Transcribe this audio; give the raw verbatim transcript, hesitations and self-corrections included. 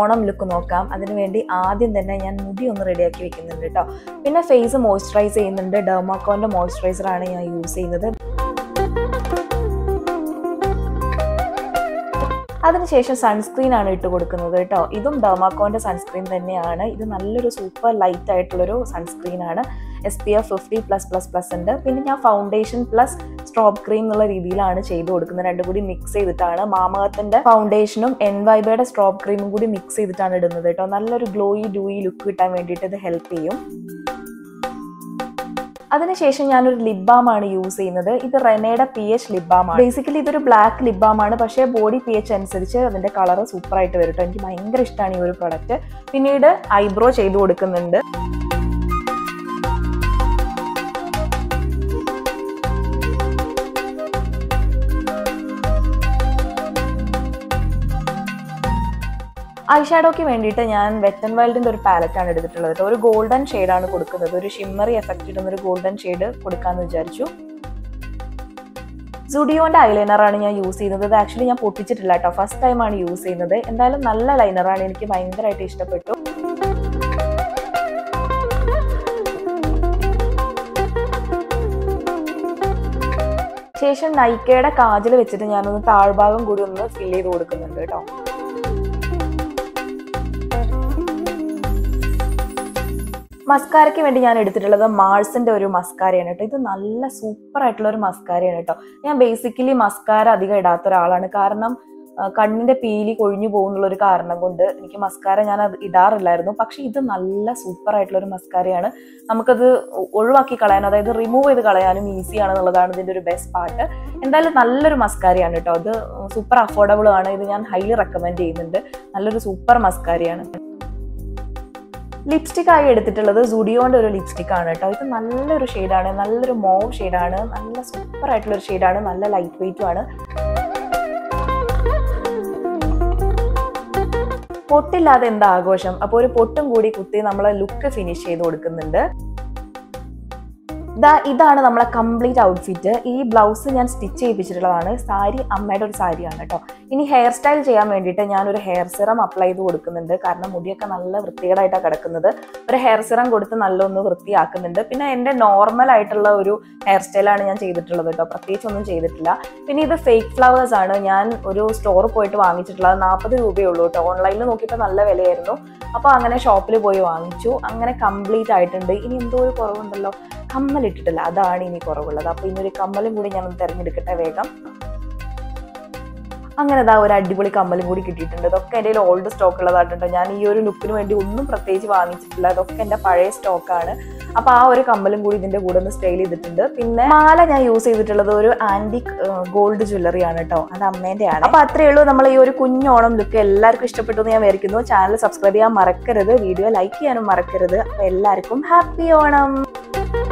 Onam look നോക്കാം. അതിനുവേണ്ടി ആദ്യം തന്നെ ഞാൻ മുടി ഒന്ന് റെഡിയാക്കി വെക്കുന്നുണ്ട് കേട്ടോ. പിന്നെ ഫേസ് മോയ്സ്ചറൈസ് ചെയ്യുന്നുണ്ട്. ഡെർമാക്കോന്റെ മോയ്സ്ചറൈസറാണ് ഞാൻ യൂസ് ചെയ്യുന്നത്. അതിനുശേഷം സൺസ്ക്രീൻ ആണ് ഇട്ട് കൊടുക്കുന്നത് കേട്ടോ. ഇതും ഡെർമാക്കോന്റെ സൺസ്ക്രീൻ തന്നെയാണ്. ഇത് നല്ലൊരു സൂപ്പർ ലൈറ്റ് ആയിട്ടുള്ളൊരു സൺസ്ക്രീൻ ആണ്. S P F fifty plus plus plus ഉണ്ട്. പിന്നെ ഞാൻ ഫൗണ്ടേഷൻ പ്ലസ് സ്ട്രോബ് ക്രീം എന്നുള്ള രീതിയിലാണ് ചെയ്ത് കൊടുക്കുന്നത്. രണ്ടും കൂടി മിക്സ് ചെയ്തിട്ടാണ്. മാമഅർത്തിന്റെ ഫൗണ്ടേഷനും എൻ വൈബയുടെ സ്ട്രോബ് ക്രീമും കൂടി മിക്സ് ചെയ്തിട്ടാണ് ഇടുന്നത് കേട്ടോ. നല്ലൊരു ഗ്ലോയി ഡൂയി ലുക്ക് കിട്ടാൻ വേണ്ടിയിട്ട് ഇത് ഹെൽപ്പ് ചെയ്യും. അതിനുശേഷം ഞാനൊരു ലിപ് ബാം ആണ് യൂസ് ചെയ്യുന്നത്. ഇത് റെനയുടെ പി എച്ച് ലിപ് ബാം ആണ്. ബേസിക്കലി ഇതൊരു ബ്ലാക്ക് ലിപ് ബാം ആണ്. പക്ഷേ ബോഡി പി എച്ച് അനുസരിച്ച് അതിന്റെ കളർ സൂപ്പർ ആയിട്ട് വരും കേട്ടോ. എനിക്ക് ഭയങ്കര ഇഷ്ടമാണ് ഈ ഒരു പ്രൊഡക്റ്റ്. പിന്നീട് ഐബ്രോ ചെയ്ത് കൊടുക്കുന്നുണ്ട്. ഐഷാഡോയ്ക്ക് വേണ്ടിയിട്ട് ഞാൻ വെറ്റ് ആൻഡ് വൈൽഡിന്റെ ഒരു പാലറ്റാണ് എടുത്തിട്ടുള്ളത്. ഒരു ഗോൾഡൻ ഷെയ്ഡാണ് കൊടുക്കുന്നത്. ഒരു ഷിമ്മറി എഫക്റ്റ് ഇടുന്ന ഒരു ഗോൾഡൻ ഷെയ്ഡ് കൊടുക്കാന്ന് വിചാരിച്ചു. സുഡിയോന്റെ ഐലൈനറാണ് ഞാൻ യൂസ് ചെയ്യുന്നത്. ഇത് ആക്ച്വലി ഞാൻ പൊട്ടിച്ചിട്ടില്ല കേട്ടോ. ഫസ്റ്റ് ടൈമാണ് യൂസ് ചെയ്യുന്നത്. എന്തായാലും നല്ല ലൈനറാണ്. എനിക്ക് ഭയങ്കരമായിട്ട് ഇഷ്ടപ്പെട്ടു. ശേഷം നൈക്കയുടെ കാജൽ വെച്ചിട്ട് ഞാനൊന്ന് താഴ്ഭാഗം കൂടി ഒന്ന് ഫിൽ ചെയ്ത് കൊടുക്കുന്നുണ്ട് കേട്ടോ. മസ്കാരയ്ക്ക് വേണ്ടി ഞാൻ എടുത്തിട്ടുള്ളത് മാൾസിന്റെ ഒരു മസ്കാരയാണ് കേട്ടോ. ഇത് നല്ല സൂപ്പർ ആയിട്ടുള്ള ഒരു മസ്കാരയാണ് കേട്ടോ. ഞാൻ ബേസിക്കലി മസ്കാര അധികം ഇടാത്ത ഒരാളാണ്. കാരണം കണ്ണിന്റെ പീലി കൊഴിഞ്ഞു പോകുന്നുള്ള ഒരു കാരണം കൊണ്ട് എനിക്ക് മസ്കാര ഞാൻ അത് ഇടാറില്ലായിരുന്നു. പക്ഷെ ഇത് നല്ല സൂപ്പർ ആയിട്ടുള്ള ഒരു മസ്കാരയാണ്. നമുക്കത് ഒഴിവാക്കി കളയാനും അതായത് റിമൂവ് ചെയ്ത് കളയാനും ഈസിയാണെന്നുള്ളതാണ് ഇതിന്റെ ഒരു ബെസ്റ്റ് പാർട്ട്. എന്തായാലും നല്ലൊരു മസ്കാരയാണ് കേട്ടോ. അത് സൂപ്പർ അഫോർഡബിൾ ആണ്. ഇത് ഞാൻ ഹൈലി റെക്കമെൻഡ് ചെയ്യുന്നുണ്ട്. നല്ലൊരു സൂപ്പർ മസ്കാരയാണ്. ലിപ്സ്റ്റിക് ആയി എടുത്തിട്ടുള്ളത് സുഡിയോന്റെ ഒരു ലിപ്സ്റ്റിക് ആണ് കേട്ടോ. ഇത് നല്ലൊരു ഷെയ്ഡാണ്. നല്ലൊരു മോവ് ഷെയ്ഡാണ്. നല്ല സൂപ്പർ ആയിട്ടുള്ള ഒരു ഷെയ്ഡാണ്. നല്ല ലൈറ്റ് വെയിറ്റും ആണ്. പൊട്ടില്ലാതെ എന്താ ആഘോഷം. അപ്പോൾ ഒരു പൊട്ടും കൂടി കുത്തി നമ്മളെ ലുക്ക് ഫിനിഷ് ചെയ്ത് കൊടുക്കുന്നുണ്ട്. ദാ ഇതാണ് നമ്മളെ കംപ്ലീറ്റ് ഔട്ട്ഫിറ്റ്. ഈ ബ്ലൗസ് ഞാൻ സ്റ്റിച്ച് ചെയ്യിപ്പിച്ചിട്ടുള്ളതാണ്. സാരി അമ്മയുടെ ഒരു സാരിയാണ് കേട്ടോ. ഇനി ഹെയർ സ്റ്റൈൽ ചെയ്യാൻ വേണ്ടിയിട്ട് ഞാനൊരു ഹെയർ സിറം അപ്ലൈ ചെയ്ത് കൊടുക്കുന്നുണ്ട്. കാരണം മുടിയൊക്കെ നല്ല വൃത്തികേടായിട്ടാണ് കിടക്കുന്നത്. ഒരു ഹെയർ സിറം കൊടുത്ത് നല്ലൊന്ന് വൃത്തിയാക്കുന്നുണ്ട്. പിന്നെ എൻ്റെ നോർമൽ ആയിട്ടുള്ള ഒരു ഹെയർ സ്റ്റൈലാണ് ഞാൻ ചെയ്തിട്ടുള്ളത് കേട്ടോ. പ്രത്യേകിച്ച് ഒന്നും ചെയ്തിട്ടില്ല. പിന്നെ ഇത് ഫേക്ക് ഫ്ലവേഴ്സ് ആണ്. ഞാൻ ഒരു സ്റ്റോറിൽ പോയിട്ട് വാങ്ങിച്ചിട്ടുള്ളത്. നാൽപ്പത് രൂപയേ ഉള്ളൂ കേട്ടോ. ഓൺലൈനിൽ നോക്കിയപ്പോൾ നല്ല വിലയായിരുന്നു. അപ്പോൾ അങ്ങനെ ഷോപ്പിൽ പോയി വാങ്ങിച്ചു. അങ്ങനെ കംപ്ലീറ്റ് ആയിട്ടുണ്ട്. ഇനി എന്തോ ഒരു കുറവുണ്ടല്ലോ. കമ്മലിട്ടിട്ടില്ല. അതാണ് ഇനി കുറവുള്ളത്. അപ്പൊ ഇനി ഒരു കമ്മലും കൂടി ഞാൻ തിരഞ്ഞെടുക്കട്ടെ വേഗം. അങ്ങനെ ഇതാ ഒരു അടിപൊളി കമ്മലും കൂടി കിട്ടിയിട്ടുണ്ട്. ഇതൊക്കെ എൻ്റെ ഓൾഡ് സ്റ്റോക്ക് ഉള്ളതായിട്ടുണ്ട്. ഞാൻ ഈ ഒരു ലുക്കിന് വേണ്ടി ഒന്നും പ്രത്യേകിച്ച് വാങ്ങിച്ചിട്ടില്ല. ഇതൊക്കെ എൻ്റെ പഴയ സ്റ്റോക്കാണ്. അപ്പൊ ആ ഒരു കമ്മലും കൂടി ഇതിന്റെ കൂടെ ഒന്ന് സ്റ്റൈൽ ചെയ്തിട്ടുണ്ട്. പിന്നെ മാല ഞാൻ യൂസ് ചെയ്തിട്ടുള്ളത് ഒരു ആന്റിക് ഗോൾഡ് ജ്വല്ലറി ആണ് കേട്ടോ. അത് അമ്മേന്റെ ആണ്. അപ്പൊ അത്രയേ ഉള്ളൂ. നമ്മൾ ഈ ഒരു കുഞ്ഞോണം ലുക്ക് എല്ലാവർക്കും ഇഷ്ടപ്പെട്ടു എന്ന് ഞാൻ വിചാരിക്കുന്നു. ചാനൽ സബ്സ്ക്രൈബ് ചെയ്യാൻ മറക്കരുത്. വീഡിയോ ലൈക്ക് ചെയ്യാനും മറക്കരുത്. അപ്പൊ എല്ലാവർക്കും ഹാപ്പി ഓണം.